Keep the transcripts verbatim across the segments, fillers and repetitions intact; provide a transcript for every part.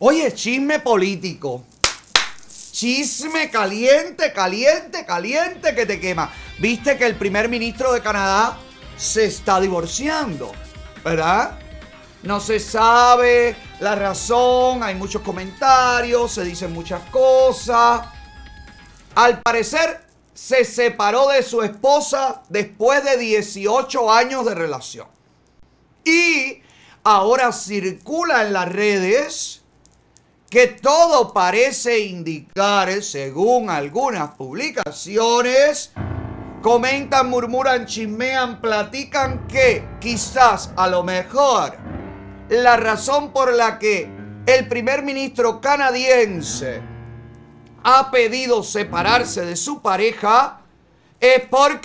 Oye, chisme político. Chisme caliente, caliente, caliente que te quema. Viste que el primer ministro de Canadá se está divorciando, ¿verdad? No se sabe la razón, hay muchos comentarios, se dicen muchas cosas. Al parecer se separó de su esposa después de dieciocho años de relación. Y ahora circula en las redes que todo parece indicar, según algunas publicaciones, comentan, murmuran, chismean, platican que quizás, a lo mejor, la razón por la que el primer ministro canadiense ha pedido separarse de su pareja es porque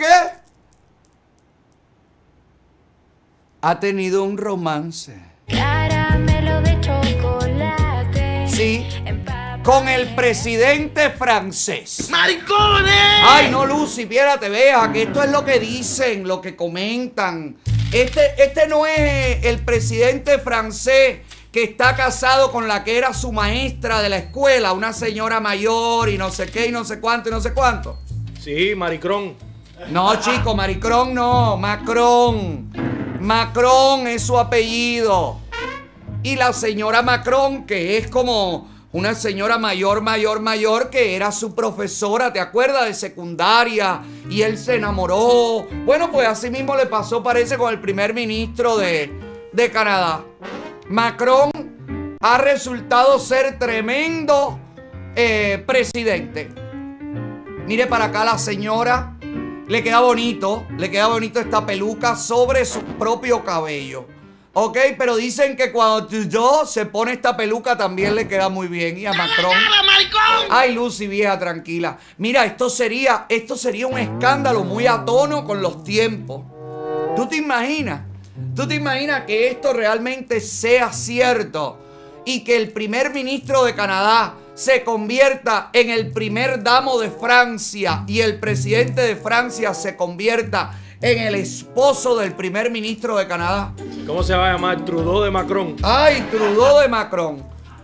ha tenido un romance. Caramelo de chocolate. Sí, con el presidente francés. ¡Maricones! Ay, no, Lucy, espérate, vea, que esto es lo que dicen, lo que comentan. Este, este no es el presidente francés que está casado con la que era su maestra de la escuela, una señora mayor y no sé qué y no sé cuánto y no sé cuánto. Sí, Maricrón. No, chico, Maricrón no, Macron. Macron es su apellido. Y la señora Macron, que es como una señora mayor, mayor, mayor, que era su profesora, ¿te acuerdas? De secundaria. Y él se enamoró. Bueno, pues así mismo le pasó, parece, con el primer ministro de, de Canadá. Macron ha resultado ser tremendo eh, presidente. Mire para acá la señora. Le queda bonito, le queda bonito esta peluca sobre su propio cabello. Ok, pero dicen que cuando Trudeau se pone esta peluca también le queda muy bien. Y a Macron. Ay, Lucy, vieja, tranquila. Mira, esto sería, esto sería un escándalo muy a tono con los tiempos. ¿Tú te imaginas? ¿Tú te imaginas que esto realmente sea cierto? Y que el primer ministro de Canadá se convierta en el primer damo de Francia y el presidente de Francia se convierta en el esposo del primer ministro de Canadá. ¿Cómo se va a llamar? Trudeau de Macron. Ay, Trudeau de Macron.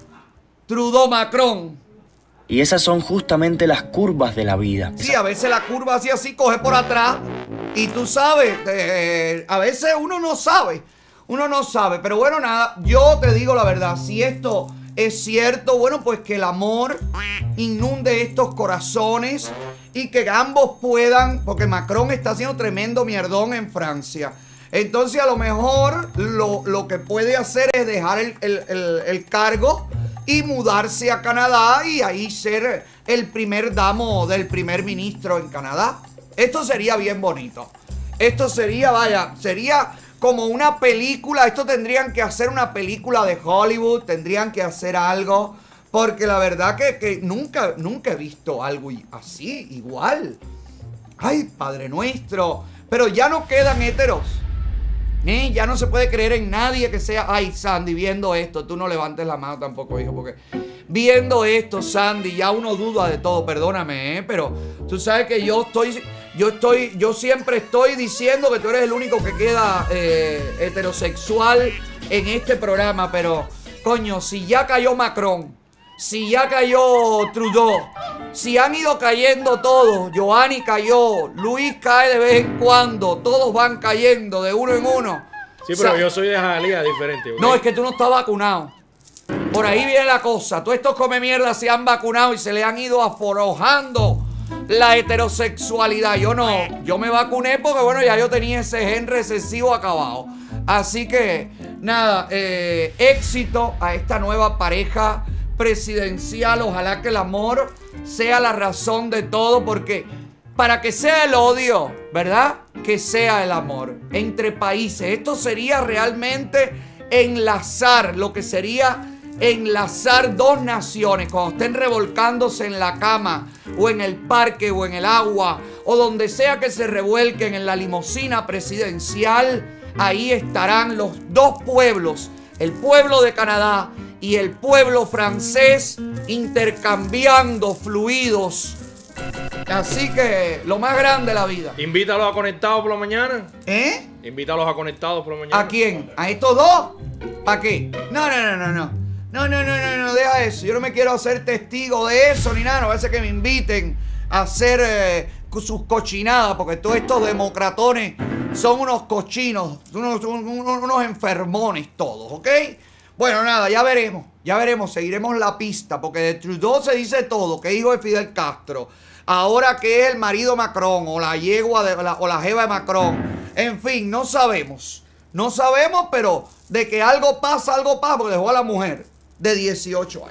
Trudeau Macron. Y esas son justamente las curvas de la vida. Sí, a veces la curva así así coge por atrás y tú sabes, eh, a veces uno no sabe, uno no sabe, pero bueno, nada, yo te digo la verdad, si esto es cierto, bueno, pues que el amor inunde estos corazones y que ambos puedan, porque Macron está haciendo tremendo mierdón en Francia. Entonces a lo mejor lo, lo que puede hacer es dejar el, el, el, el cargo y mudarse a Canadá y ahí ser el primer damo del primer ministro en Canadá. Esto sería bien bonito. Esto sería, vaya, sería como una película. Esto tendrían que hacer una película de Hollywood. Tendrían que hacer algo. Porque la verdad que, que nunca, nunca he visto algo así, igual. Ay, Padre Nuestro. Pero ya no quedan héteros. ¿Eh? Ya no se puede creer en nadie que sea. Ay, Sandy, viendo esto, tú no levantes la mano tampoco, hijo, porque viendo esto, Sandy, ya uno duda de todo, perdóname, ¿eh? Pero tú sabes que yo estoy, yo estoy, yo siempre estoy diciendo que tú eres el único que queda eh, heterosexual en este programa, pero, coño, si ya cayó Macron, si ya cayó Trudeau, si han ido cayendo todos, Giovanni cayó, Luis cae de vez en cuando, todos van cayendo de uno en uno. Sí, pero o sea, yo soy de Jalía diferente. ¿Okay? No, es que tú no estás vacunado. Por ahí viene la cosa. Todos estos come mierda se han vacunado y se le han ido aforojando la heterosexualidad. Yo no, yo me vacuné porque bueno, ya yo tenía ese gen recesivo acabado. Así que, nada, eh, éxito a esta nueva pareja presidencial. Ojalá que el amor sea la razón de todo, porque para que sea el odio, ¿verdad? Que sea el amor entre países. Esto sería realmente enlazar, lo que sería enlazar dos naciones cuando estén revolcándose en la cama o en el parque o en el agua o donde sea que se revuelquen en la limusina presidencial. Ahí estarán los dos pueblos, el pueblo de Canadá y el pueblo francés, intercambiando fluidos. Así que lo más grande de la vida. Invítalos a Conectados por la mañana. ¿Eh? Invítalos a Conectados por la mañana. ¿A quién? ¿A estos dos? ¿Para qué? No, no, no, no, no. No, no, no, no, no, deja eso. Yo no me quiero hacer testigo de eso ni nada. No parece que me inviten a hacer eh, sus cochinadas, porque todos estos democratones son unos cochinos, unos, unos, unos enfermones todos, ¿ok? Bueno, nada, ya veremos, ya veremos, seguiremos la pista, porque de Trudeau se dice todo, que es hijo de Fidel Castro, ahora que es el marido de Macron, o la yegua de, la, o la jeva de Macron, en fin, no sabemos, no sabemos, pero de que algo pasa, algo pasa, porque dejó a la mujer de dieciocho años.